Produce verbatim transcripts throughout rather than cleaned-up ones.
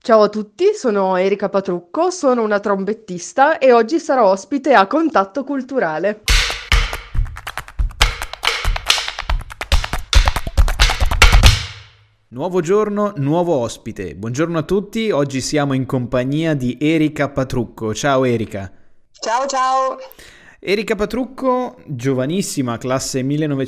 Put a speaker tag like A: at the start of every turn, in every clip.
A: Ciao a tutti, sono Erika Patrucco, sono una trombettista e oggi sarò ospite a Contatto Culturale.
B: Nuovo giorno, nuovo ospite. Buongiorno a tutti, oggi siamo in compagnia di Erika Patrucco. Ciao Erika.
C: Ciao ciao!
B: Erika Patrucco, giovanissima, classe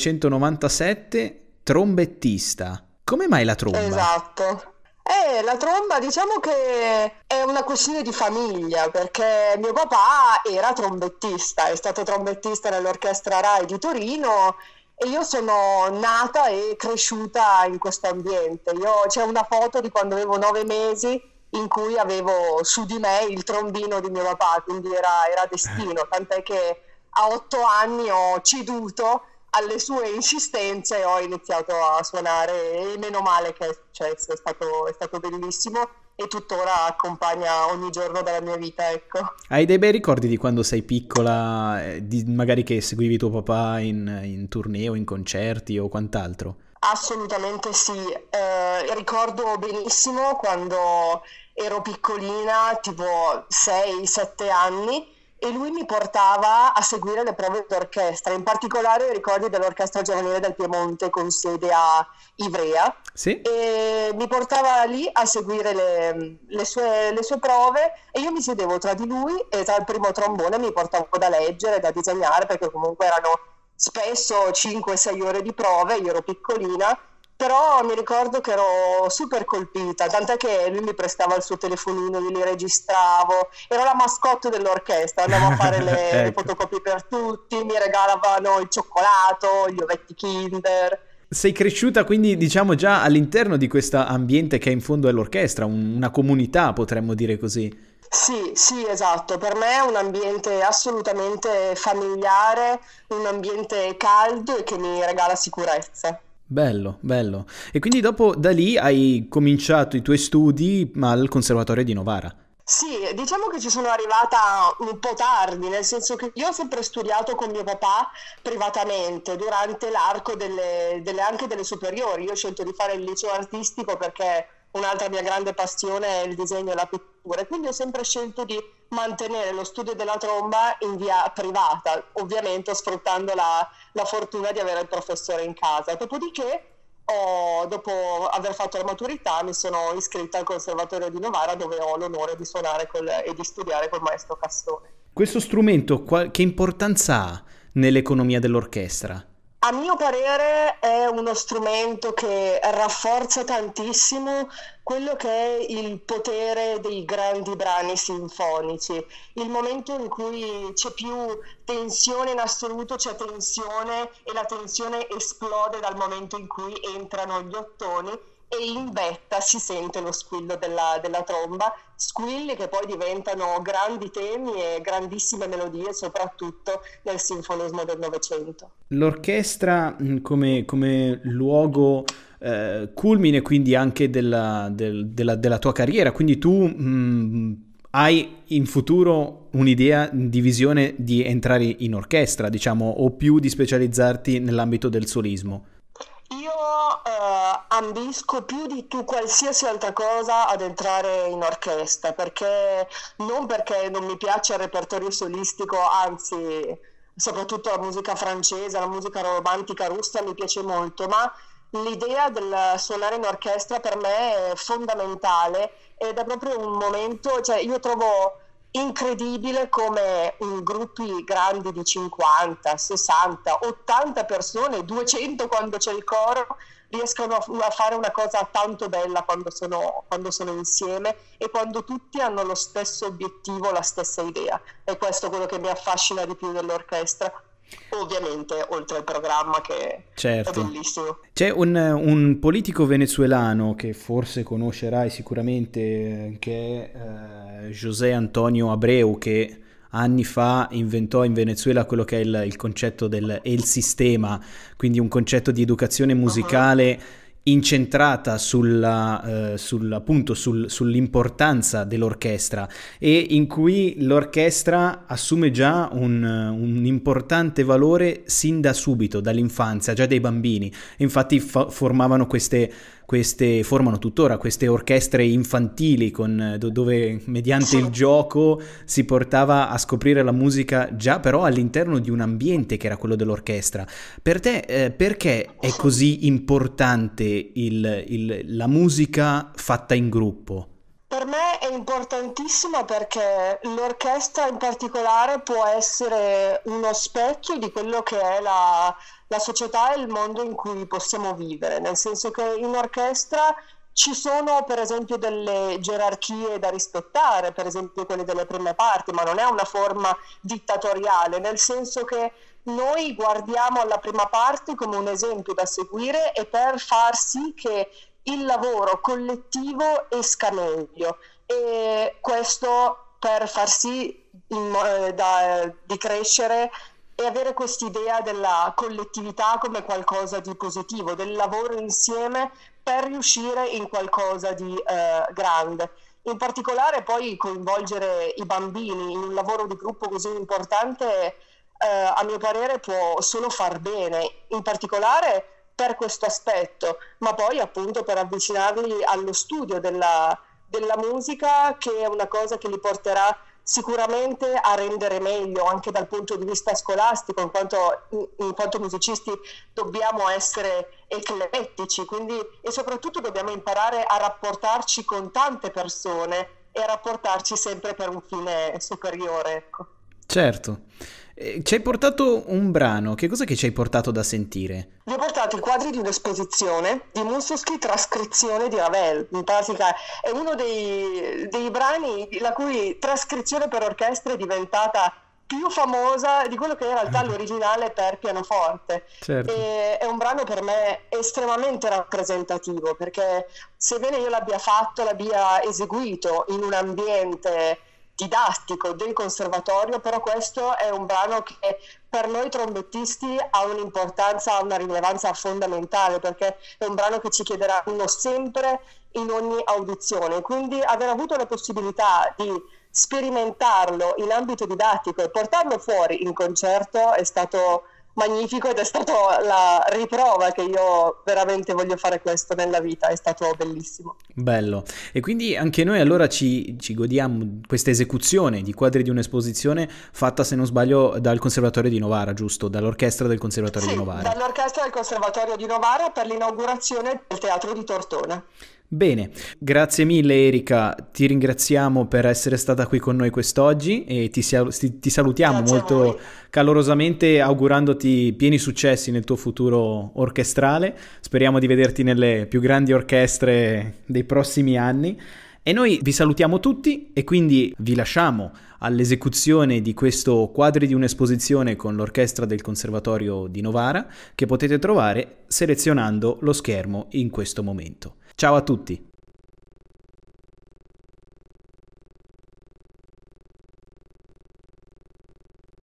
B: millenovecentonovantasette, trombettista. Come mai la tromba?
C: Esatto. Eh, la tromba diciamo che è una questione di famiglia, perché mio papà era trombettista, è stato trombettista nell'Orchestra Rai di Torino e io sono nata e cresciuta in questo ambiente. Io, c'è una foto di quando avevo nove mesi in cui avevo su di me il trombino di mio papà, quindi era, era destino, tant'è che a otto anni ho ceduto alle sue insistenze e ho iniziato a suonare e meno male che cioè, è stato, è stato bellissimo e tuttora accompagna ogni giorno della mia vita, ecco.
B: Hai dei bei ricordi di quando sei piccola, eh, di- magari che seguivi tuo papà in, in tournée o in concerti o quant'altro?
C: Assolutamente sì. Eh, ricordo benissimo quando ero piccolina, tipo sei sette anni, e lui mi portava a seguire le prove d'orchestra, in particolare i ricordi dell'Orchestra Giovanile del Piemonte con sede a Ivrea,
B: Sì?
C: e mi portava lì a seguire le, le sue, le sue prove e io mi sedevo tra di lui e tra il primo trombone mi portavo da leggere, da disegnare, perché comunque erano spesso cinque sei ore di prove, io ero piccolina, però mi ricordo che ero super colpita, tant'è che lui mi prestava il suo telefonino, io li registravo, ero la mascotte dell'orchestra, andavo a fare le, le
B: Ecco.
C: fotocopie per tutti, mi regalavano il cioccolato, gli ovetti Kinder.
B: Sei cresciuta quindi diciamo già all'interno di questo ambiente che è in fondo all'orchestra, un- una comunità potremmo dire così.
C: Sì, sì, esatto, per me è un ambiente assolutamente familiare, un ambiente caldo e che mi regala sicurezza.
B: Bello, bello. E quindi dopo da lì hai cominciato i tuoi studi al Conservatorio di Novara.
C: Sì, diciamo che ci sono arrivata un po' tardi, nel senso che io ho sempre studiato con mio papà privatamente durante l'arco delle, delle- anche delle superiori. Io ho scelto di fare il liceo artistico perché un'altra mia grande passione è il disegno e la pittura, e quindi ho sempre scelto di mantenere lo studio della tromba in via privata, ovviamente sfruttando la, la fortuna di avere il professore in casa. Dopodiché ho- dopo aver fatto la maturità mi sono iscritta al Conservatorio di Novara, dove ho l'onore di suonare col- e di studiare col maestro Castone.
B: Questo strumento qual- che importanza ha nell'economia dell'orchestra?
C: A mio parere è uno strumento che rafforza tantissimo quello che è il potere dei grandi brani sinfonici, il momento in cui c'è più tensione in assoluto, c'è tensione e la tensione esplode dal momento in cui entrano gli ottoni e in vetta si sente lo squillo della, della tromba, squilli che poi diventano grandi temi e grandissime melodie, soprattutto nel sinfonismo del Novecento.
B: L'orchestra mh, come, come luogo eh, culmine quindi anche della, del- della- della tua carriera, quindi tu mh, hai in futuro un'idea di visione di entrare in orchestra, diciamo, o più di specializzarti nell'ambito del solismo.
C: Io eh, ambisco più di tu qualsiasi altra cosa ad entrare in orchestra, perché non perché non mi piace il repertorio solistico, anzi, soprattutto la musica francese, la musica romantica russa mi piace molto, ma l'idea del suonare in orchestra per me è fondamentale ed è proprio un momento, cioè io trovo incredibile come in gruppi grandi di cinquanta, sessanta, ottanta persone, duecento quando c'è il coro, riescano a, a fare una cosa tanto bella quando sono, quando sono insieme e quando tutti hanno lo stesso obiettivo, la stessa idea. E questo è quello che mi affascina di più dell'orchestra. Ovviamente, oltre al programma che è
B: Certo.
C: bellissimo.
B: C'è un, un politico venezuelano che forse conoscerai sicuramente, eh, che è eh, José Antonio Abreu, che anni fa inventò in Venezuela quello che è il, il concetto del El Sistema, quindi un concetto di educazione
C: Uh-huh.
B: musicale incentrata sulla, eh, sul- appunto sul- sull'importanza dell'orchestra e in cui l'orchestra assume già un, un importante valore sin da subito, dall'infanzia, già dai bambini. E infatti fa- formavano queste, queste, formano tuttora queste orchestre infantili con, dove mediante il gioco si portava a scoprire la musica già però all'interno di un ambiente che era quello dell'orchestra. Per te eh, perché è così importante il, il, la musica fatta in gruppo?
C: Per me è importantissima perché l'orchestra in particolare può essere uno specchio di quello che è la, la società e il mondo in cui possiamo vivere, nel senso che in orchestra ci sono per esempio delle gerarchie da rispettare, per esempio quelle delle prime parti, ma non è una forma dittatoriale, nel senso che noi guardiamo alla prima parte come un esempio da seguire e per far sì che il lavoro collettivo esca meglio, e questo per far sì in, eh, da, di crescere e avere quest'idea della collettività come qualcosa di positivo, del lavoro insieme per riuscire in qualcosa di eh, grande. In particolare poi coinvolgere i bambini in un lavoro di gruppo così importante, eh, a mio parere può solo far bene, in particolare per questo aspetto, ma poi appunto per avvicinarli allo studio della, della musica, che è una cosa che li porterà sicuramente a rendere meglio anche dal punto di vista scolastico, in quanto, in, in quanto musicisti dobbiamo essere eclettici, quindi, e soprattutto dobbiamo imparare a rapportarci con tante persone e a rapportarci sempre per un fine superiore, ecco.
B: Certo. Eh, ci hai portato un brano, che cosa che ci hai portato da sentire?
C: Vi ho portato i quadri di un'esposizione di Mussorgsky, trascrizione di Ravel. In pratica è uno dei, dei brani la cui trascrizione per orchestra è diventata più famosa di quello che in realtà l'originale per pianoforte.
B: Certo.
C: E è un brano per me estremamente rappresentativo, perché sebbene io l'abbia fatto, l'abbia eseguito in un ambiente didattico del conservatorio, però questo è un brano che per noi trombettisti ha un'importanza, ha una rilevanza fondamentale, perché è un brano che ci chiederanno sempre in ogni audizione, quindi aver avuto la possibilità di sperimentarlo in ambito didattico e portarlo fuori in concerto è stato magnifico, ed è stata la riprova che io veramente voglio fare questo nella vita, è stato bellissimo.
B: Bello. E quindi anche noi allora ci, ci godiamo questa esecuzione di quadri di un'esposizione fatta, se non sbaglio, dal Conservatorio di Novara, giusto? Dall'orchestra del Conservatorio
C: sì,
B: di Novara.
C: Dall'orchestra del Conservatorio di Novara per l'inaugurazione del Teatro di Tortona.
B: Bene, grazie mille Erika, ti ringraziamo per essere stata qui con noi quest'oggi e ti, ti, ti salutiamo
C: Grazie
B: molto calorosamente, augurandoti pieni successi nel tuo futuro orchestrale. Speriamo di vederti nelle più grandi orchestre dei prossimi anni. E noi vi salutiamo tutti e quindi vi lasciamo all'esecuzione di questo quadri di un'esposizione con l'orchestra del Conservatorio di Novara, che potete trovare selezionando lo schermo in questo momento. Ciao a tutti!